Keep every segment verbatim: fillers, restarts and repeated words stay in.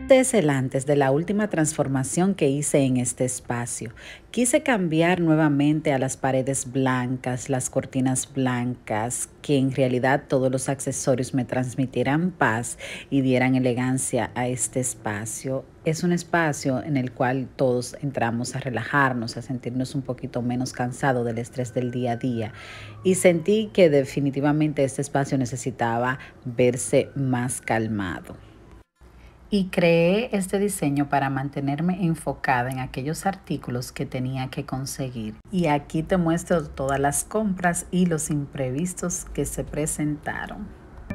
Este es el antes de la última transformación que hice en este espacio. Quise cambiar nuevamente a las paredes blancas, las cortinas blancas, que en realidad todos los accesorios me transmitieran paz y dieran elegancia a este espacio. Es un espacio en el cual todos entramos a relajarnos, a sentirnos un poquito menos cansados del estrés del día a día. Y sentí que definitivamente este espacio necesitaba verse más calmado. Y creé este diseño para mantenerme enfocada en aquellos artículos que tenía que conseguir. Y aquí te muestro todas las compras y los imprevistos que se presentaron.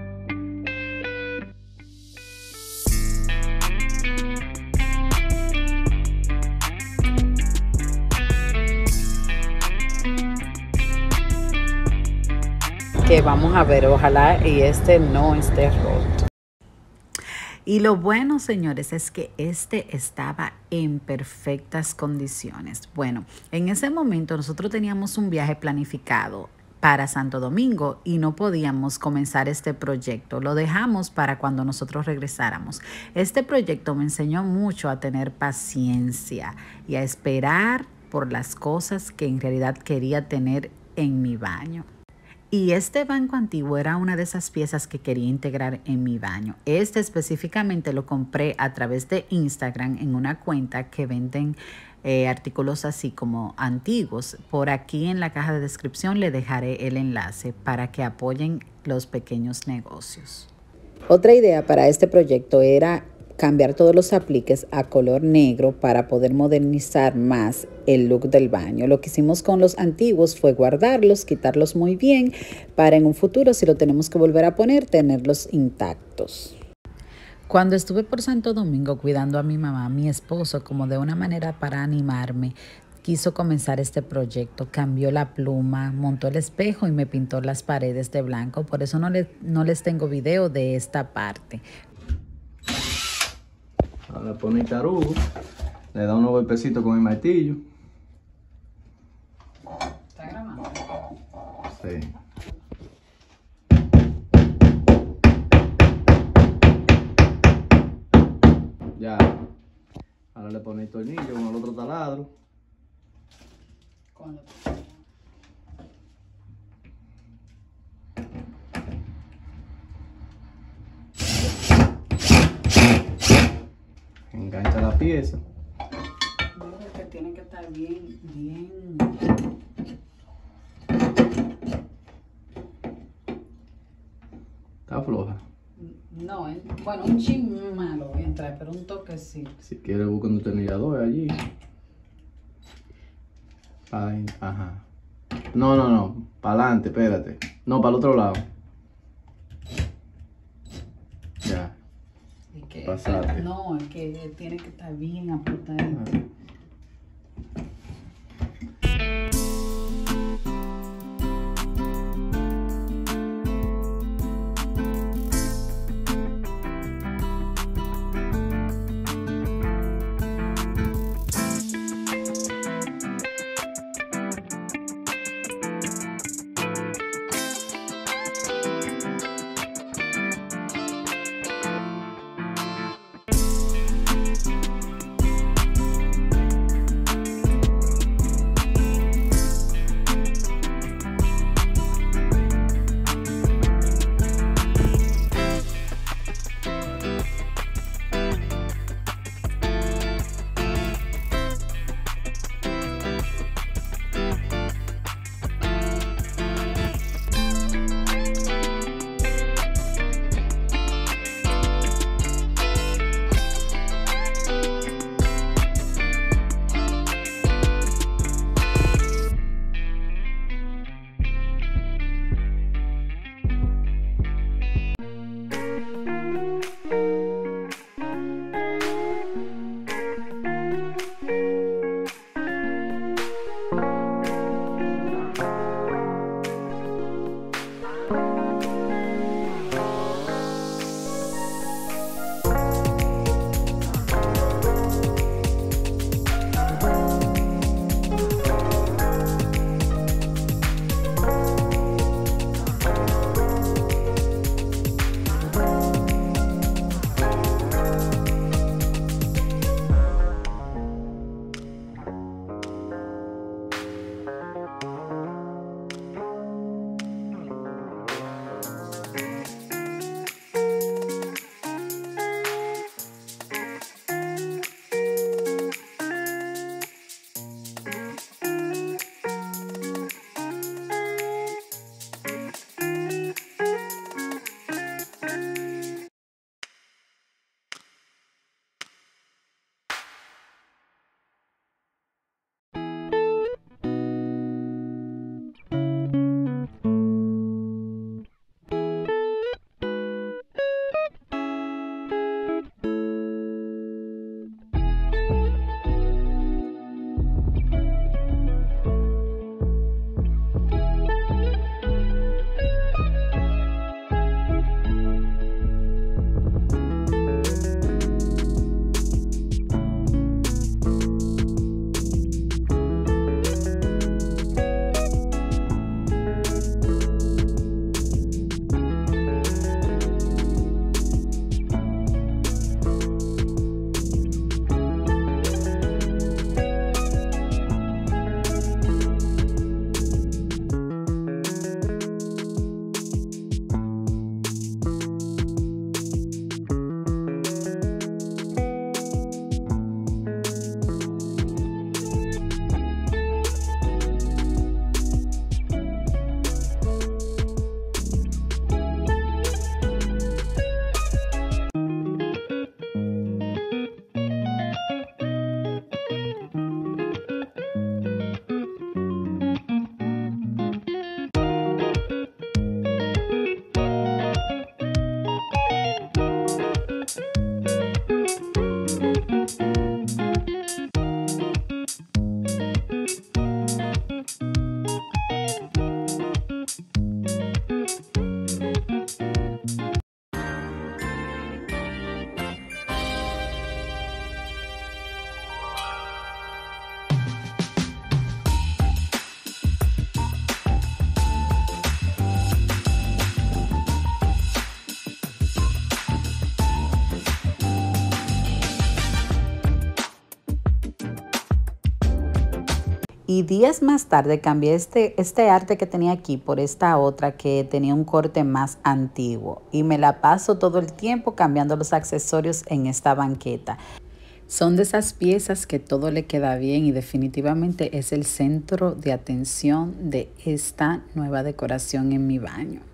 Que vamos a ver, ojalá y este no esté roto. Y lo bueno, señores, es que este estaba en perfectas condiciones. Bueno, en ese momento nosotros teníamos un viaje planificado para Santo Domingo y no podíamos comenzar este proyecto. Lo dejamos para cuando nosotros regresáramos. Este proyecto me enseñó mucho a tener paciencia y a esperar por las cosas que en realidad quería tener en mi baño. Y este banco antiguo era una de esas piezas que quería integrar en mi baño. Este específicamente lo compré a través de Instagram en una cuenta que venden eh, artículos así como antiguos. Por aquí en la caja de descripción le dejaré el enlace para que apoyen los pequeños negocios. Otra idea para este proyecto era cambiar todos los apliques a color negro para poder modernizar más el look del baño. Lo que hicimos con los antiguos fue guardarlos, quitarlos muy bien para en un futuro, si lo tenemos que volver a poner, tenerlos intactos. Cuando estuve por Santo Domingo cuidando a mi mamá, mi esposo, como de una manera para animarme, quiso comenzar este proyecto, cambió la pluma, montó el espejo y me pintó las paredes de blanco. Por eso no, le, no les tengo video de esta parte. Ahora pone el tarugo, le da unos golpecitos con el martillo. ¿Está grabando? Sí. Ya. Ahora le pone el tornillo con el otro taladro. Con el otro. Engancha la pieza. Mira que tiene que estar bien, bien. Está floja. No, eh, bueno, un chin malo entra, pero un toque sí. Si quiere buscar un destornillador allí. Ay, ajá. No, no, no. Para adelante, espérate. No, para el otro lado. Ya. Que, Pasate. no, es que tiene que estar bien apretado. Ah. Y días más tarde cambié este, este arte que tenía aquí por esta otra que tenía un corte más antiguo. Y me la paso todo el tiempo cambiando los accesorios en esta banqueta. Son de esas piezas que todo le queda bien y definitivamente es el centro de atención de esta nueva decoración en mi baño.